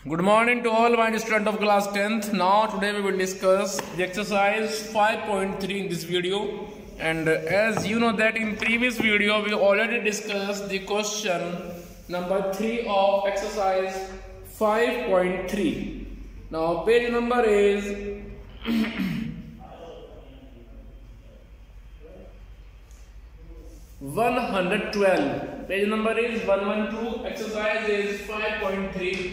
Good morning to all my students of class 10th. Now today we will discuss the exercise 5.3 in this video. And as you know that in previous video we already discussed the question number 3 of exercise 5.3. Now page number is 112. Page number is 112. Exercise is 5.3.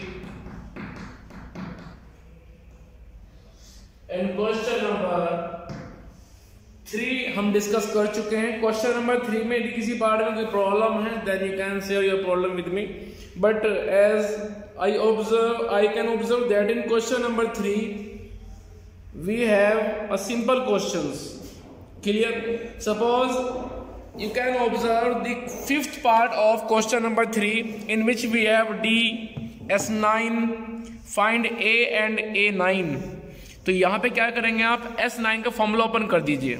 And question number 3 हम discuss कर चुके हैं. Question number 3 में यदि किसी part में कोई problem है then you can share your problem with me. But as I can observe that in question number 3 we have a simple questions. Clear? Suppose you can observe the fifth part of question number 3 in which we have D, S9, find A and A9. तो यहाँ पे क्या करेंगे आप S9 का formula open कर दीजिए.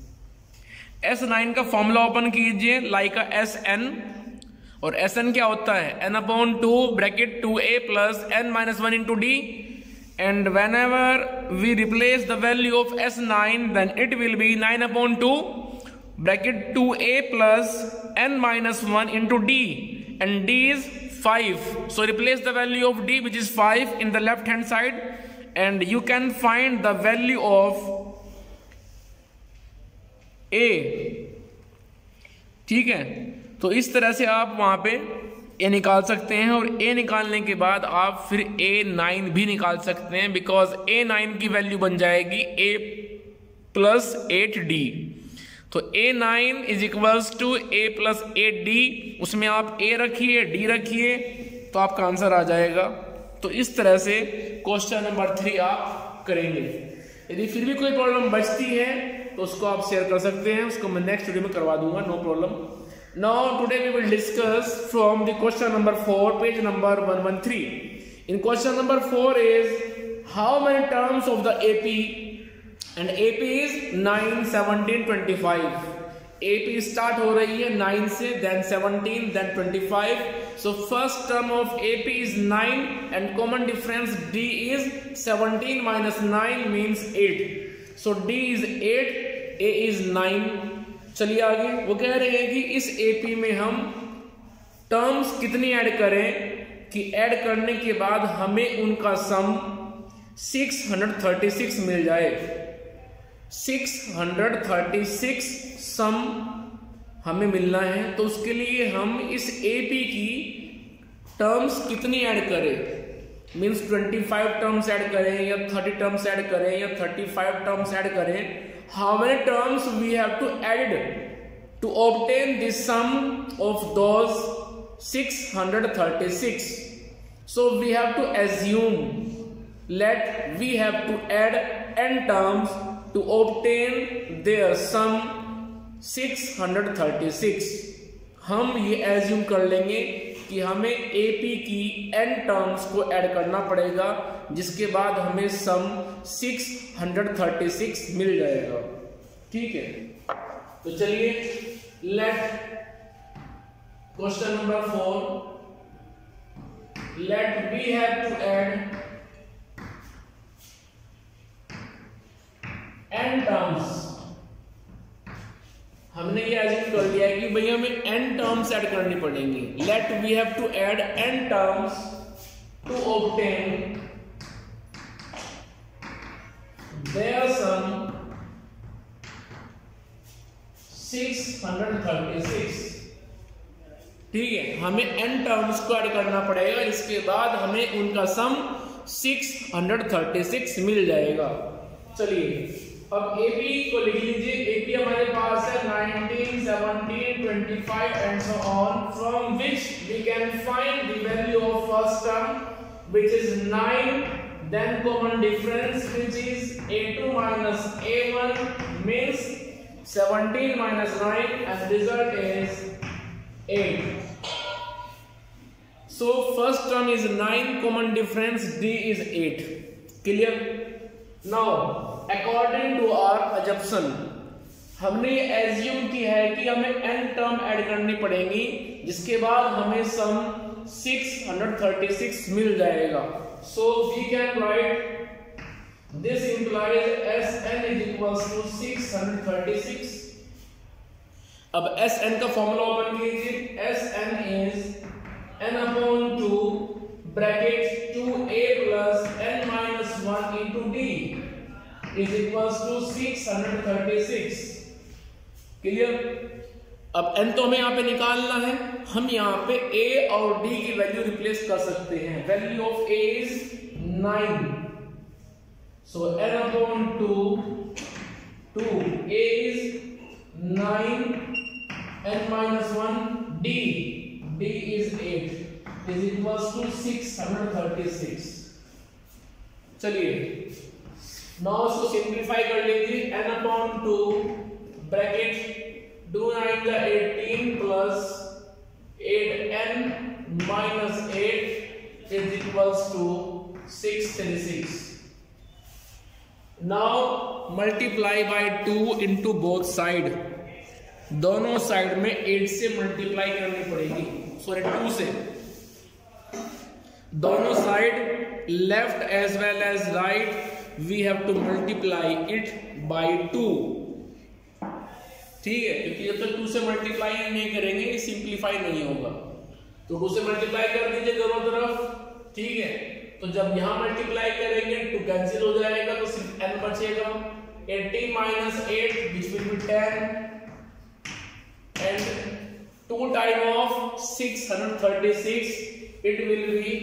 S9 का फॉर्मूला ओपन कीजिए लाइक SN. और SN क्या होता है? n/2 bracket 2A plus n-1 into D. And whenever we replace the value of S9 then it will be 9/2 bracket 2A plus n-1 into D. And D is 5. So replace the value of D which is 5 in the left hand side. And you can find the value of A. ठीक है, तो इस तरह से आप वहां पे A निकाल सकते हैं और A निकालने के बाद आप फिर A9 भी निकाल सकते हैं बिकॉज A9 की वैल्यू बन जाएगी A प्लस 8D. तो A9 is equals to A plus 8D. उसमें आप A रखिए D रखिए तो आपका आंसर आ जाएगा. तो इस तरह से क्वेश्चन नंबर 3 आप करेंगे. यदि फिर भी कोई प्रॉब्लम बचती है तो उसको आप शेयर कर सकते हैं, उसको मैं नेक्स्ट वीडियो में करवा दूंगा, no problem. Now today we will discuss from the question number 4 page number 113. In question number 4 is how many terms of the AP and AP is 9, 17, 25. AP start हो रही है 9 से, then 17, then 25. So first term of AP is 9 and common difference D is 17 minus 9 means 8. So D is 8, A is 9. चलिए आगे. वो कह रहे हैं कि इस AP में हम टर्म्स कितनी ऐड करें कि ऐड करने के बाद हमें उनका सम 636 मिल जाए. 636 सम हमें मिलना है. तो उसके लिए हम इस AP की टर्म्स कितनी ऐड करें, मीन्स 25 टर्म्स ऐड करें या 30 टर्म्स ऐड करें या 35 टर्म्स ऐड करें. How many terms we have to add to obtain the sum of those 636. So we have to assume let we have to add n terms to obtain their sum 636. हम ये assume कर लेंगे कि हमें AP की n terms को add करना पड़ेगा जिसके बाद हमें सम 636 मिल जाएगा. ठीक है, तो चलिए let question number 4 let we have to add n terms. हमने ये एज्यूम कर लिया है कि भाई हमें n टर्म्स ऐड करनी पड़ेंगी. Let we have to add n terms to obtain their sum 636. ठीक है, हमें n टर्म्स को ऐड करना पड़ेगा, इसके बाद हमें उनका सम 636 मिल जाएगा. चलिए अब AP को लिख लीजिए. AP हमारे पास है 19, 17, 25 and so on, from which we can find the value of first term which is 9, then common difference which is A2 minus A1 means 17 minus 9 and result is 8. So first term is 9, common difference D is 8. Clear? Now according to our assumption हमने assume की है कि हमें n term add करनी पड़ेंगी जिसके बाद हमें सम 636 मिल जाएगा। So we can write this implies Sn is equals to 636। अब Sn का फॉर्मूला ओपन कीजिए। Sn is n upon 2 bracket 2a plus n minus 1 into d is equals to 636। Clear? अब n तो हमें यहाँ पे निकालना है, हम यहाँ पे a और d की वैल्यू रिप्लेस कर सकते हैं। Value of a is 9, so n upon 2 a is 9 n minus 1 d is 8 is equals to 636। चलिए नाउ इसको सिंप्लीफाई कर लीजिए। n अपॉन 2 ब्रैकेट 2 9 का 18 plus 8n minus 8 is equals to 636। Now multiply by 2 into both side. दोनों side में 8 से multiply करनी पड़ेगी, सॉरी 2 से। दोनों side left as well as right we have to multiply it by 2। ठीक है, क्योंकि जब तक 2 से मल्टीप्लाई नहीं करेंगे ये सिंप्लीफाई नहीं होगा। तो 2 से मल्टीप्लाई कर दीजिए दोनों तरफ। ठीक है, तो जब यहां मल्टीप्लाई करेंगे 2 कैंसिल हो जाएगा तो सिर्फ n बचेगा। 18 minus 8 which will be 10 and 2 time of 636 it will be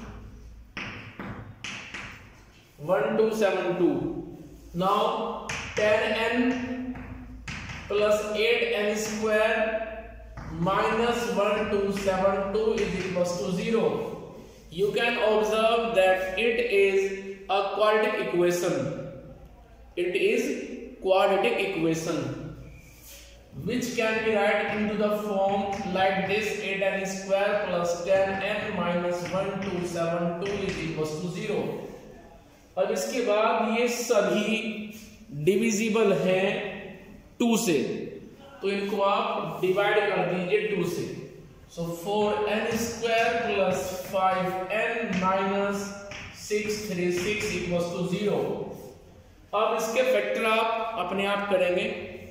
1272। Now 10n plus 8n square minus 1272 is equals to 0. You can observe that it is a quadratic equation. It is quadratic equation which can be write into the form like this: 8n square plus 10n minus 1272 is equals to 0. अब इसके बाद ये सभी divisible हैं 2 से, तो इनको आप डिवाइड कर दीजिए 2 से। So 4n square plus 5n minus 636 equals to 0। अब इसके फैक्टर आप अपने आप करेंगे।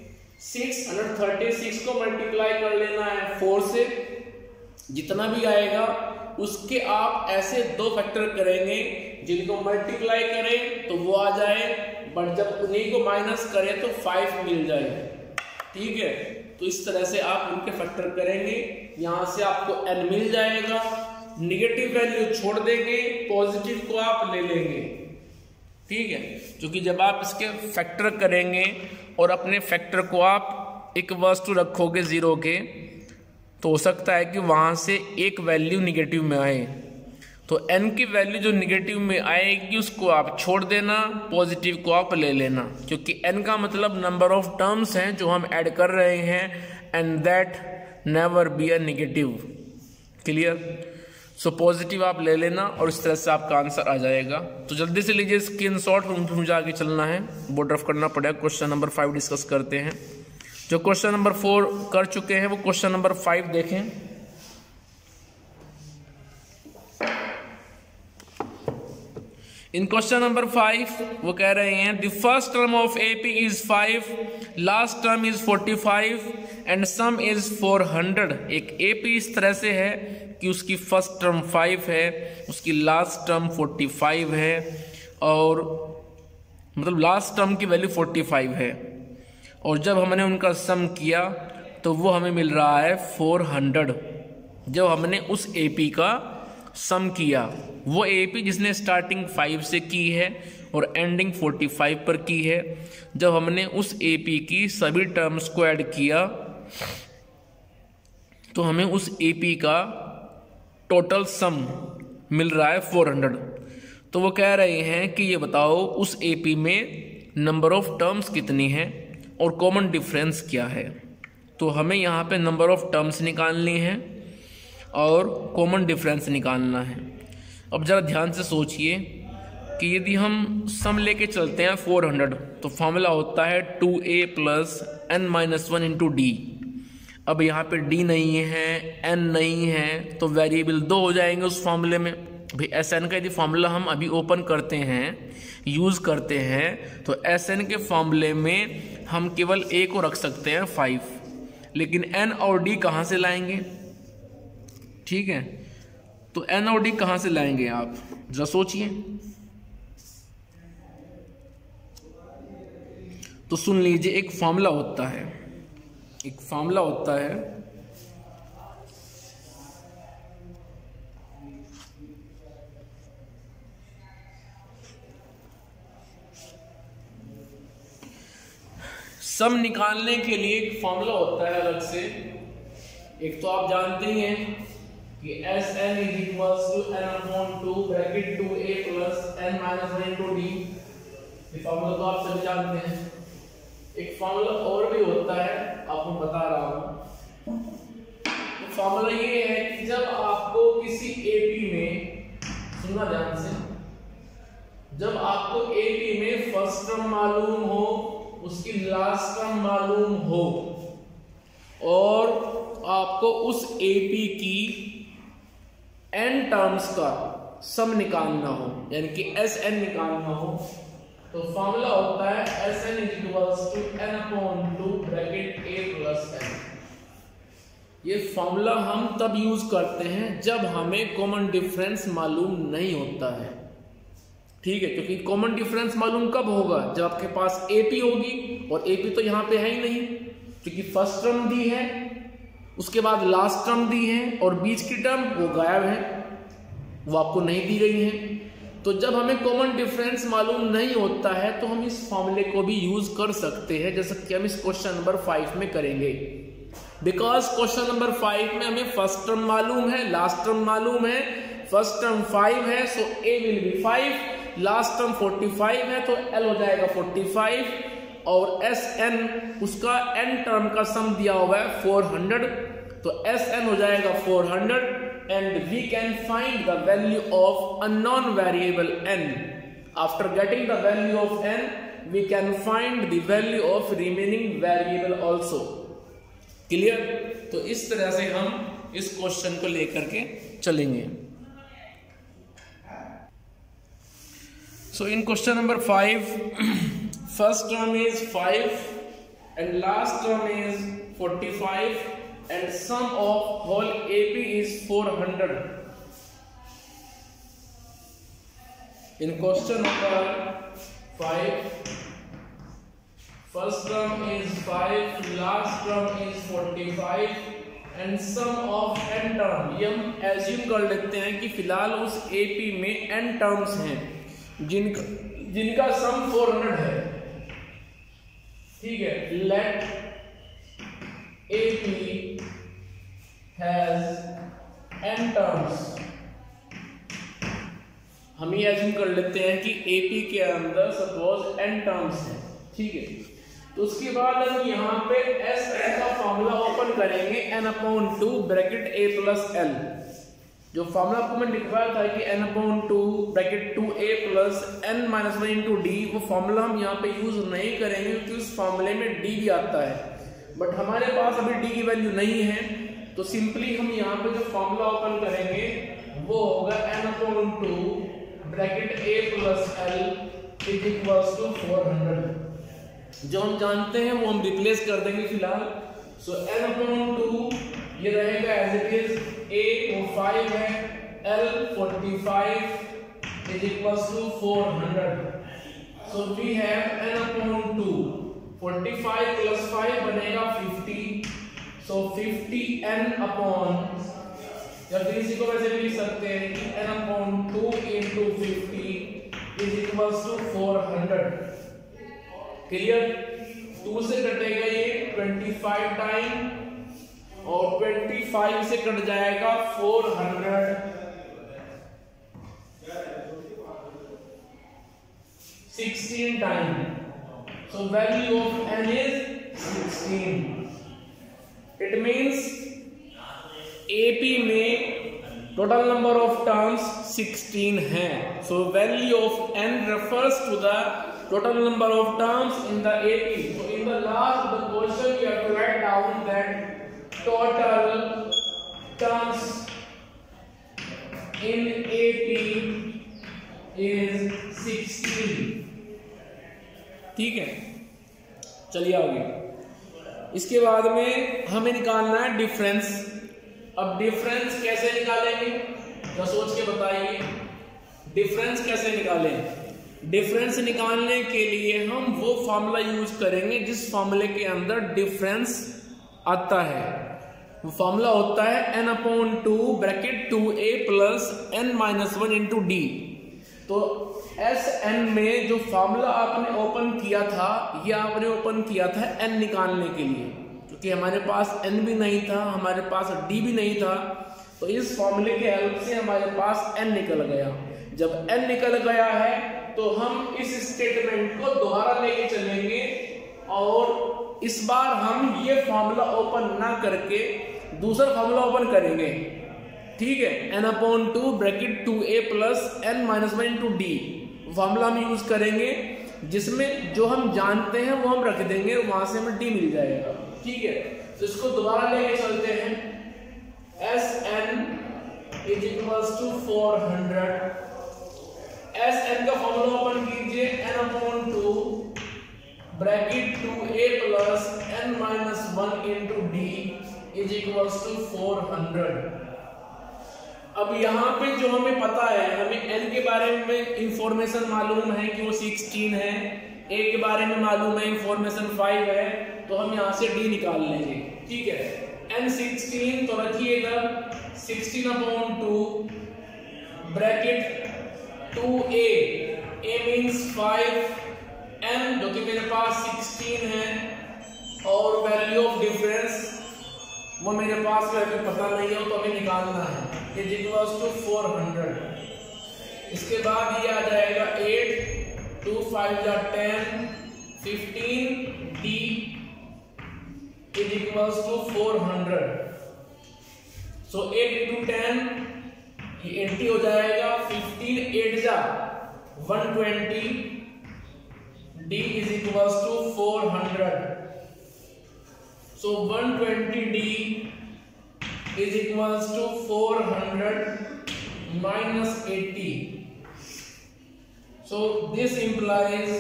636 को मल्टीप्लाई कर लेना है 4 से, जितना भी आएगा उसके आप ऐसे 2 फैक्टर करेंगे जिनको मल्टीप्लाई करें तो वो आ जाए, बट जब उन्हीं को माइनस करें तो 5 मिल जाए। ठीक है, तो इस तरह से आप उनके फैक्टर करेंगे, यहां से आपको n मिल जाएगा। निगेटिव वैल्यू छोड़ देंगे, पॉजिटिव को आप ले लेंगे। ठीक है, क्योंकि जब आप इसके फैक्टर करेंगे और अपने फैक्टर को आप एक वस्तु रखोगे 0 के, तो हो सकता है कि वहां से एक वैल्यू निगेटिव में आए। तो n की वैल्यू जो निगेटिव में आएगी उसको आप छोड़ देना, पॉजिटिव को आप ले लेना, क्योंकि n का मतलब नंबर ऑफ टर्म्स हैं जो हम ऐड कर रहे हैं, and that never be a negative. Clear? So positive आप ले लेना और इस तरह से आपका आंसर आ जाएगा। तो जल्दी से लीजिए स्क्रीनशॉट, मुझे आगे चलना है, बोर्ड ऑफ करना पड़ेगा। क्वेश्चन नंबर 5 डिस्कस करते हैं। जो क्वेश्चन नंबर 4 कर चुके हैं वो क्वेश्चन नंबर 5 देखें। इन क्वेश्चन नंबर 5 वो कह रहे हैं the first term of AP is 5, last term is 45 and sum is 400। एक AP इस तरह से है कि उसकी फर्स्ट टर्म 5 है, उसकी लास्ट टर्म 45 है, और मतलब लास्ट टर्म की वैल्यू 45 है, और जब हमने उनका सम किया तो वो हमें मिल रहा है 400। जब हमने उस AP का सम किया, वो AP जिसने स्टार्टिंग 5 से की है और एंडिंग 45 पर की है, जब हमने उस AP की सभी टर्म्स को ऐड किया तो हमें उस AP का टोटल सम मिल रहा है 400। तो वो कह रहे हैं कि ये बताओ उस AP में नंबर ऑफ टर्म्स कितनी है और कॉमन डिफरेंस क्या है। तो हमें यहाँ पे नंबर ऑफ टर्म्स निकालनी है और कॉमन डिफरेंस निकालना है। अब ज़रा ध्यान से सोचिए कि यदि हम सम लेके चलते हैं 400 तो फॉर्मूला होता है 2a plus n minus 1 into d. अब यहाँ पे डी नहीं है, एन नहीं है, तो वेरिएबल 2 हो जाएंगे उस फॉर्मूले में। भाई एस एन का यदि फॉर्मूला हम अभी ओपन करते हैं, यूज़ करते हैं, तो एस एन के फॉर्मूले में हम केवल ए को रख सकते हैं 5, लेकिन एन और डी कहाँ से लाएंगे? ठीक है, तो एन और डी कहाँ से लाएंगे आप जरा सोचिए। तो सुन लीजिए, एक फॉर्मूला होता है, एक फॉर्मूला होता है सम निकालने के लिए। एक फॉर्मूला होता है अलग से, एक तो आप जानते ही हैं कि S n is equals to n upon 2 bracket 2a plus n minus 1 into d. ये फॉर्मूला तो आप सभी जानते हैं। एक फॉर्मूला और भी होता है, आपको बता रहा हूं। तो फॉर्मूला ये है कि जब आपको किसी एपी में, सुनना ध्यान से, जब आपको एपी में फर्स्ट टर्म मालूम हो, उसकी लास्ट टर्म मालूम हो, और आपको उस एपी की एन टर्म्स का सम निकालना हो, यानी कि एस एन निकालना हो, तो फॉर्मूला होता है S n is equals to n upon 2 bracket a plus n. ये फॉर्मूला हम तब यूज करते हैं जब हमें कॉमन डिफरेंस मालूम नहीं होता है। ठीक है, क्योंकि कॉमन डिफरेंस मालूम कब होगा? जब आपके पास एपी होगी, और एपी तो यहां पे है ही नहीं, क्योंकि फर्स्ट टर्म दी है, उसके बाद लास्ट टर्म दी है, और बीच की टर्म वो गायब है, वो आपको नहीं दी गई है। तो जब हमें कॉमन डिफरेंस मालूम नहीं होता है तो हम इस फॉर्मूले को भी यूज कर सकते हैं, जैसे कि हम इस क्वेश्चन नंबर 5 में करेंगे। बिकॉज क्वेश्चन नंबर 5 में हमें फर्स्ट टर्म मालूम है, लास्ट टर्म मालूम है। फर्स्ट टर्म 5 है, so a will be 5, last term 45 है, तो एल हो जाएगा 45, और एस एन उसका एन टर्म का सम दिया हुआ है 400, तो एस एन हो जाएगा 400, and we can find the value of unknown variable n. After getting the value of n, we can find the value of remaining variable also. Clear? तो इस तरह से हम इस क्वेश्चन को लेकर के चलेंगे। So in question number 5, first term is 5 and last term is 45. And sum of whole AP is 400. In question number 5, first term is 5, last term is 45, and sum of n term, ये हम assume कर लेते हैं कि फिलहाल उस AP में n terms हैं जिनका सम 400 है। ठीक है, let AP has n terms। हम ये assume कर लेते हैं कि AP के अंदर सपोज n terms है। ठीक है, तो उसके बाद हम यहाँ पे एस एन का फॉर्मूला ओपन करेंगे, n/2 bracket a plus l। जो फॉर्मूला आपको मैं लिखवाया था कि n/2 bracket 2a plus n minus 1 into d, वो फॉर्मूला हम यहाँ पे यूज नहीं करेंगे क्योंकि उस फॉर्मूले में d भी आता है, बट हमारे पास अभी d की वैल्यू नहीं है। तो सिंपली हम यहाँ पे जो फॉर्मूला ओपन करेंगे वो होगा n/2 bracket a plus l is equals to 400। जो हम जानते हैं वो हम रिप्लेस कर देंगे फिलहाल। सो n/2 ये रहेगा एज इट इज, a वो 5 है, l 45 is equals to 400। So we have n/2 45 plus 5 बनेगा 50। सो 50n अपॉन, या फिर इसी को वैसे भी लिख सकते हैं कि n/2 into 50 is equals to 400। Clear? 2 से कटेगा ये 25 टाइम, और 25 से कट जाएगा 400, 16 time. So value of n is 16. It means AP में total number of terms 16 है। So value of n refers to the total number of terms in the AP. So in the last the question you have to write down that total terms in AP is 16। ठीक है, चलिए आगे। इसके बाद में हमें निकालना है डिफरेंस। अब डिफरेंस कैसे निकालेंगे, तो सोच के बताइए डिफरेंस कैसे निकालें। डिफरेंस निकालने के लिए हम वो फॉर्मूला यूज करेंगे जिस फॉर्मूले के अंदर डिफरेंस आता है। वो फॉर्मूला होता है n/2 bracket 2a plus n-1 into d. तो Sn में जो फॉर्मूला आपने ओपन किया था, ये आपने ओपन किया था n निकालने के लिए, क्योंकि हमारे पास n भी नहीं था, हमारे पास d भी नहीं था। तो इस फॉर्मूले के हेल्प से हमारे पास n निकल गया। जब n निकल गया है तो हम इस स्टेटमेंट को दोबारा लेके चलेंगे और इस बार हम ये फॉर्मूला ओपन ना करके दूसरा फॉर्मूला ओपन करेंगे। ठीक है, n/2 bracket 2a plus n-1 into d formula हम यूज करेंगे, जिसमें जो हम जानते हैं वो हम रख देंगे, वहां से हमें डी मिल जाएगा। ठीक है, तो इसको दोबारा लेके चलते हैं। Sn is equals to 400। Sn का फॉर्मूला ओपन कीजिए, n/2 bracket 2a plus n-1 into d is equals to 400। अब यहाँ पे जो हमें पता है, हमें n के बारे में इंफॉर्मेशन मालूम है कि वो 16 है, a के बारे में मालूम है इंफॉर्मेशन 5 है, तो हम यहाँ से d निकाल लेंगे। ठीक है, n 16 तो रखिएगा 16/2 bracket 2a, a means 5, n जो कि मेरे पास 16 है, और वैल्यू ऑफ डिफरेंस वो मेरे पास पता नहीं हो तो हमें निकालना है, इज इक्वल्स टू 400। इसके बाद ये आ जाएगा 8, 2 5 जा 10, 15 d is equals to 400। So 8 into 10 ये 80 हो जाएगा, 15 8 जा 120 d is equals to 400। So 120d is equals to 400 minus 80. So this implies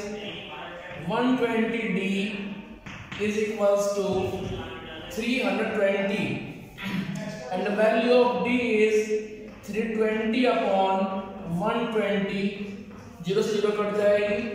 120d is equals to 320, and the value of d is 320 upon 120। 0 से 0 कट जाएगी,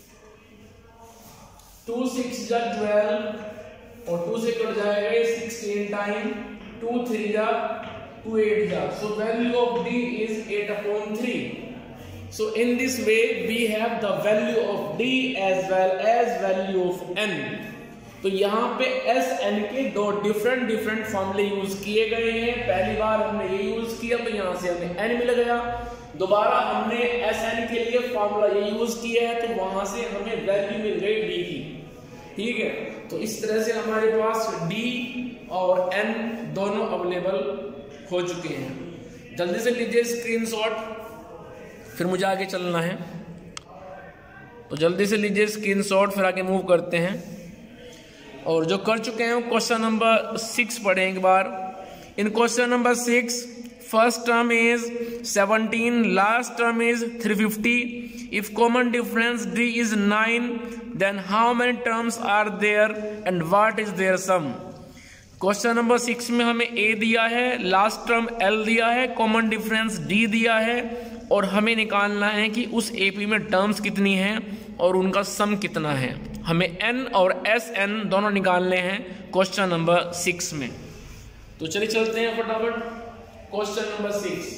2 6 जा 12 और 2 से cut जाएगा 16 टाइम, 2 3 जा 2 8 जा। So value of d is 8/3. So in this way we have the value of d as well as value of n. तो यहाँ पे Sn के दो डिफरेंट फॉर्मूले यूज किए गए हैं। पहली बार हमने ये यूज किया तो यहाँ से हमें n मिल गया, दोबारा हमने Sn के लिए फॉर्मूला ये यूज किया है तो वहां से हमें वैल्यू मिल गई d की। ठीक है, तो इस तरह से हमारे पास d और n दोनों अवेलेबल हो चुके हैं। जल्दी से लीजिए स्क्रीनशॉट, फिर मुझे आगे चलना है, तो जल्दी से लीजिए स्क्रीनशॉट, फिर आगे मूव करते हैं। और जो कर चुके हैं क्वेश्चन नंबर 6 पढ़ें एक बार। In question number 6 first term is 17, last term is 350। If common difference d is 9, then how many terms are there and what is their sum? Question number 6 में हमें a दिया है, लास्ट टर्म l दिया है, common difference d दिया है, और हमें निकालना है कि उस AP में टर्म्स कितनी हैं और उनका सम कितना है। हमें n और Sn दोनों निकालने हैं क्वेश्चन नंबर 6 में। तो चलिए चलते हैं फटाफट question number 6।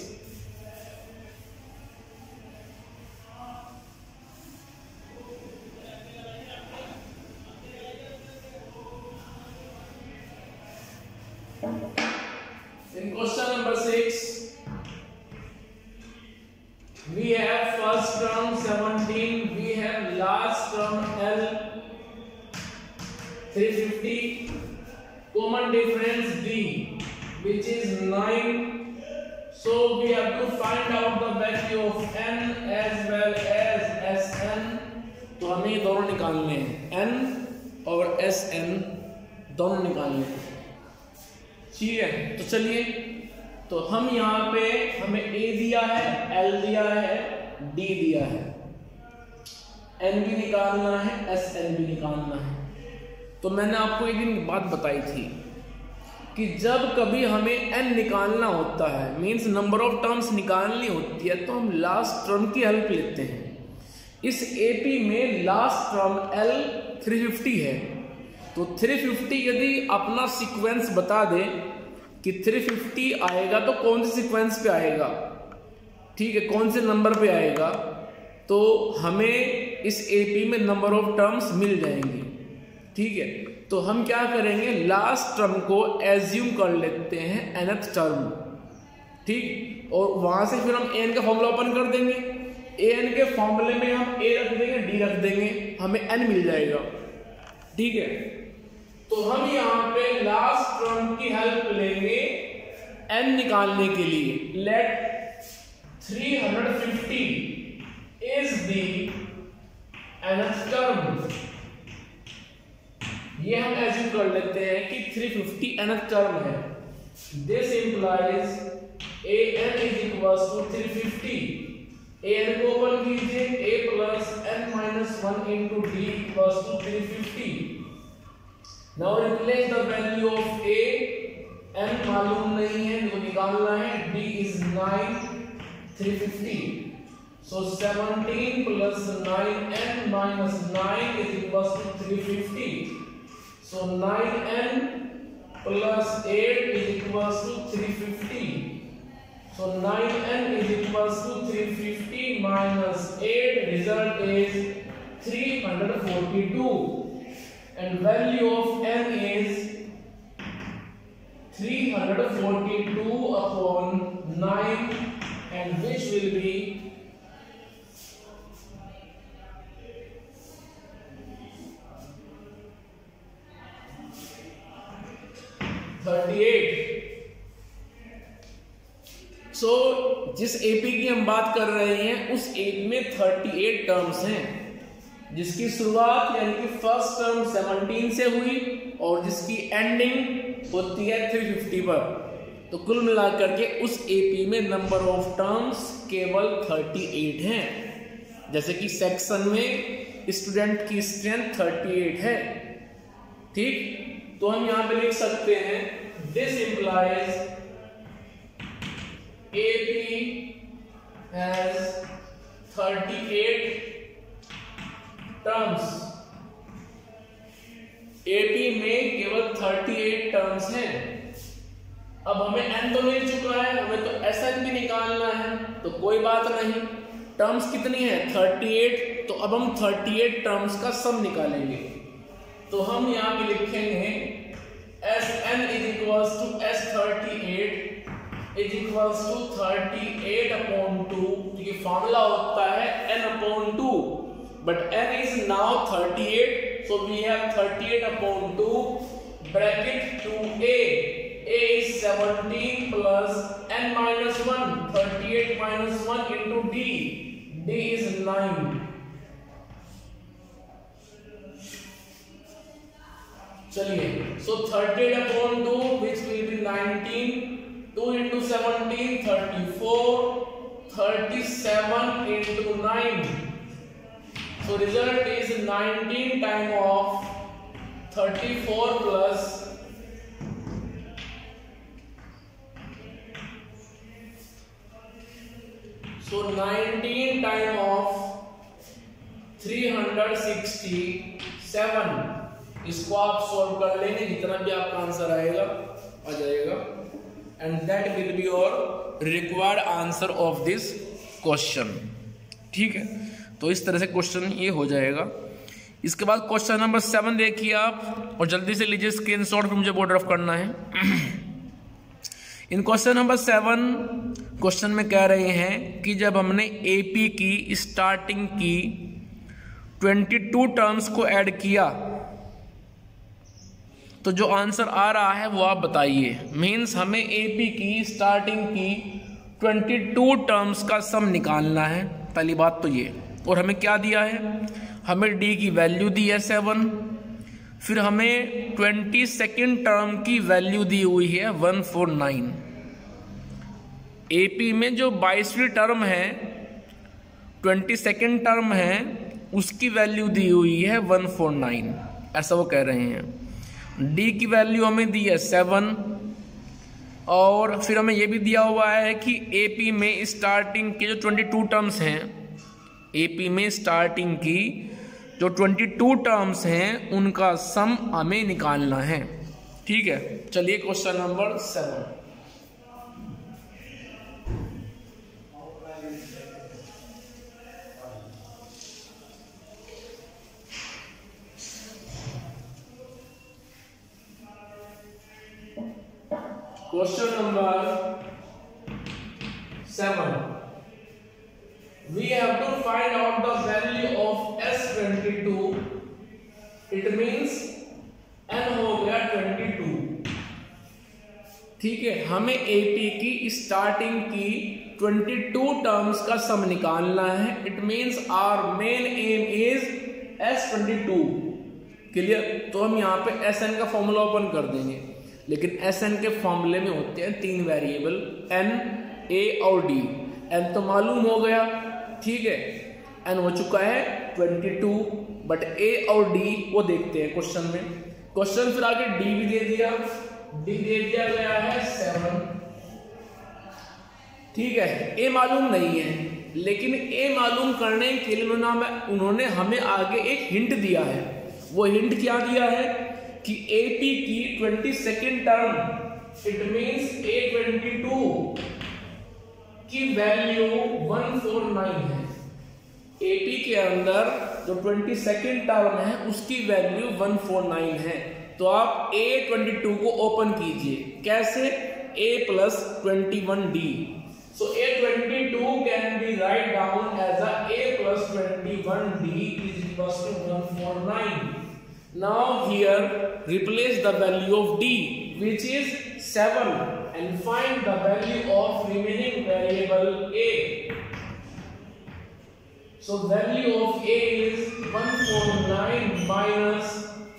In question number 6, we have first term 17, we have last term L 350, common difference D which is 9. So we have to find out the value of N as well as Sn. तो हमें ये दोनों निकालने हैं, N और Sn दोनों निकालने हैं। ठीक है। तो चलिए, तो हम यहाँ पे हमें A दिया है, L दिया है, D दिया है, N भी निकालना है, SN भी निकालना है। तो मैंने आपको एक दिन बात बताई थी कि जब कभी हमें n निकालना होता है, मींस नंबर ऑफ टर्म्स निकालनी होती है, तो हम लास्ट टर्म की हेल्प लेते हैं। इस AP में लास्ट टर्म L 350 है, तो 350 यदि अपना सीक्वेंस बता दे कि 350 आएगा तो कौन से सीक्वेंस पे आएगा, ठीक है, कौन से नंबर पे आएगा, तो हमें इस AP में नंबर ऑफ टर्म्स मिल जाएंगे। ठीक है, तो हम क्या करेंगे, लास्ट टर्म को एज्यूम कर लेते हैं nth टर्म, ठीक, और वहां से फिर हम an का फॉर्मूला ओपन कर देंगे। an के फॉर्मूले में हम a रख देंगे, d रख देंगे, हमें n मिल जाएगा। ठीक है, तो हम यहाँ पे लास्ट टर्म की हेल्प लेंगे n निकालने के लिए। Let 350 is the nth term, ये हम एज्यूम कर लेते हैं कि 350 nth टर्म है। This implies an is equals to 350, an को ओपन कीजिए, a plus n minus 1 into d equals to 350। Now replace the value of a, n मालूम नहीं है तो निकालना है, d is 9, 350, so 17 plus 9n minus 9 is equals to 350. So 9n plus 8 is equals to 350. So 9n is equals to 350 minus 8, result is 342, and value of n is 342 upon 9, and which will be 38। So जिस AP की हम बात कर रहे हैं उस AP में 38 terms हैं, जिसकी शुरुआत यानी कि फर्स्ट टर्म 17 से हुई और जिसकी एंडिंग होती है 350 पर। तो कुल मिलाकर के उस AP में नंबर ऑफ टर्म्स केवल 38 हैं। जैसे कि सेक्शन में स्टूडेंट की स्ट्रेंथ 38 है। ठीक, तो हम यहां पे लिख सकते हैं this implies AP has 38 terms. AP में केवल 38 टर्म्स हैं। अब हमें n तो मिल चुका है, हमें तो SN भी निकालना है, तो कोई बात नहीं। टर्म्स कितनी है, 38, तो अब हम 38 टर्म्स का सम निकालेंगे। तो हम यहाँ पे लिखेंगे Sn is equals to S38 is equals to 38 upon 2, क्योंकि फॉर्मूला होता है n upon 2, but n is now 38, so we have 38 upon 2 bracket 2a, a is 17 plus n minus 1, 38 minus 1 into d, d is 9। चलिए, so 38 upon 2 which will be 19, 2 into 17 34, 37 into 9, so result is 19 time of 34 plus 19 time of 367। इसको आप solve कर लेंगे, जितना भी आपका answer आएगा आ जाएगा, and that will be your required answer of this question. ठीक है, तो इस तरह से क्वेश्चन ये हो जाएगा। इसके बाद क्वेश्चन नंबर 7 देखिए आप, और जल्दी से लीजिए स्क्रीनशॉट, फिर मुझे बोर्ड ऑफ करना है। इन क्वेश्चन नंबर 7 क्वेश्चन में कह रहे हैं कि जब हमने AP की स्टार्टिंग की 22 टर्म्स को ऐड किया तो जो आंसर आ रहा है वो आप बताइए। मीन्स हमें AP की स्टार्टिंग की 22 टर्म्स का सम निकालना है, पहली बात तो ये। और हमें क्या दिया है, हमें D की वैल्यू दी है 7, फिर हमें 22nd टर्म की वैल्यू दी हुई है 149। एपी में जो 22वीं टर्म है 22nd टर्म है उसकी वैल्यू दी हुई है 149, ऐसा वो कह रहे हैं। डी की वैल्यू हमें दी है 7 और फिर हमें यह भी दिया हुआ है कि एपी में स्टार्टिंग के जो 22 टर्म्स हैं, एपी में स्टार्टिंग की जो 22 टर्म्स हैं उनका सम हमें निकालना है। ठीक है, चलिए question number 7। Question number 7. We have to find out the value of S22. It means N हो गया 22। ठीक है, हमें AP की स्टार्टिंग की 22 टर्म्स का सम निकालना है। It means our main aim is S22। Clear? तो हम यहाँ पे SN का फॉर्मूला ओपन कर देंगे, लेकिन SN के फॉर्मूले में होते हैं 3 वेरिएबल N, A और D। N तो मालूम हो गया, ठीक है, N हो चुका है 22, बट A और D वो देखते हैं क्वेश्चन में। क्वेश्चन फिर आगे D भी दे दिया, D दे दिया गया है 7। ठीक है, A मालूम नहीं है, लेकिन A मालूम करने के लिए उन्होंने हमें आगे एक हिंट दिया है। वो हिंट क्या दिया है कि AP की 22nd term, it means A22 की वैल्यू 149 है। AP के अंदर जो 22nd टर्म है उसकी वैल्यू 149 है। तो आप A22 को ओपन कीजिए, कैसे? A plus 21D। So A22 can be write down as A plus 21D is equals to 149। Now here replace the value of D, which is 7, and find the value of remaining variable A. So value of A is 149 minus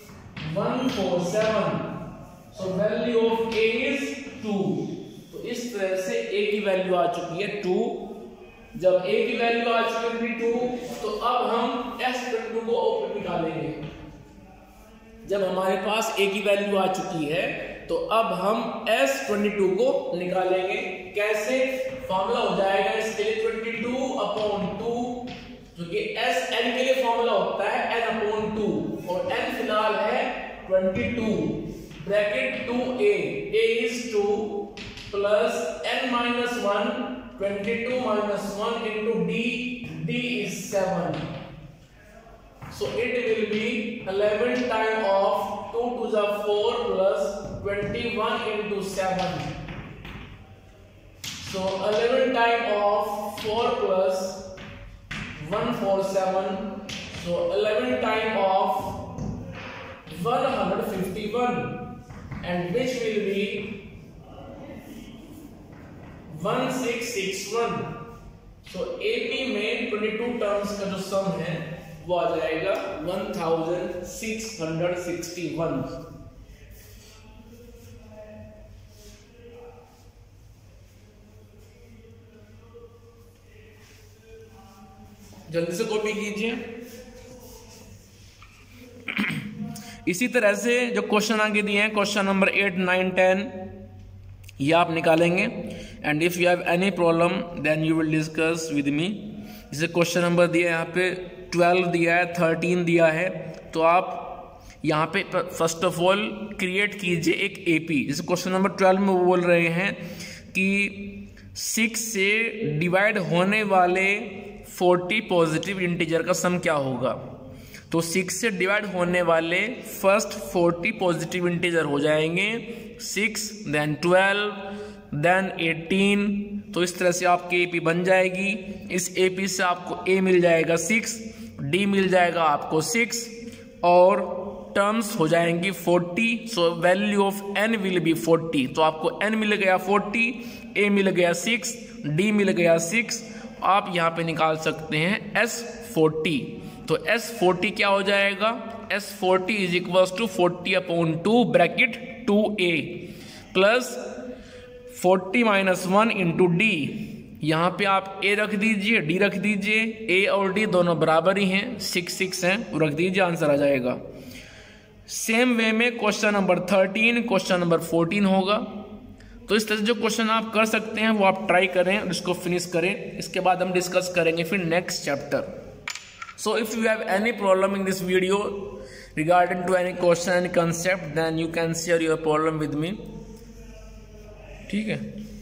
147. So value of A is 2. तो इस तरह से A की value आ चुकी है 2। जब A की value आ चुकी है 2, तो अब हम S22 को ओपन निकालेंगे। जब हमारे पास A की वैल्यू आ चुकी है तो अब हम S22 को निकालेंगे। कैसे? फॉर्मूला हो जाएगा इसके लिए 22/2, जो कि SN के लिए फॉर्मूला होता है N/2 और N फिलहाल है 22। Bracket 2A, A is 2 plus N-1, 22 minus 1 into D, D is 7. So it will be 11 times of 2 to the 4 plus 21 into 7. So 11 times of 4 plus 147. So 11 times of 151, and which will be 1661। So AP में 22 terms का जो सम है वो आ जाएगा 1661। जल्दी से copy कीजिए। इसी तरह से जो क्वेश्चन आगे दिए हैं, क्वेश्चन नंबर 8, 9, 10, ये आप निकालेंगे। And if you have any problem then you will discuss with me. जैसे क्वेश्चन नंबर दिया है यहाँ पे 12 दिया है, 13 दिया है, तो आप यहाँ पे फर्स्ट ऑफ ऑल क्रिएट कीजिए एक AP। जैसे क्वेश्चन नंबर 12 में वो बोल रहे हैं कि 6 से डिवाइड होने वाले 40 पॉजिटिव इंटीजर का सम क्या होगा। तो 6 से डिवाइड होने वाले फर्स्ट 40 पॉजिटिव इंटीजर हो जाएंगे 6, देन 12, देन 18। तो इस तरह से आपकी AP बन जाएगी। इस AP से आपको A मिल जाएगा 6, D मिल जाएगा आपको 6, और टर्म्स हो जाएंगी 40। So value of N will be 40। तो आपको N मिल गया 40, A मिल गया 6, D मिल गया 6। आप यहाँ पे निकाल सकते हैं S40। तो S40 क्या हो जाएगा? S40 is equals to 40/2 bracket 2a plus 40 - 1 into D. यहाँ पे आप a रख दीजिए, d रख दीजिए, a और d दोनों बराबर ही हैं, 6 हैं, रख दीजिए, आंसर आ जाएगा। सेम वे में क्वेश्चन नंबर 13, क्वेश्चन नंबर 14 होगा। तो इस तरह से जो क्वेश्चन आप कर सकते हैं वो आप ट्राई करें और इसको फिनिश करें। इसके बाद हम डिस्कस करेंगे फिर next chapter. So if you have any problem in this video regarding to any question and concept, then you can share your problem with me. ठीक है।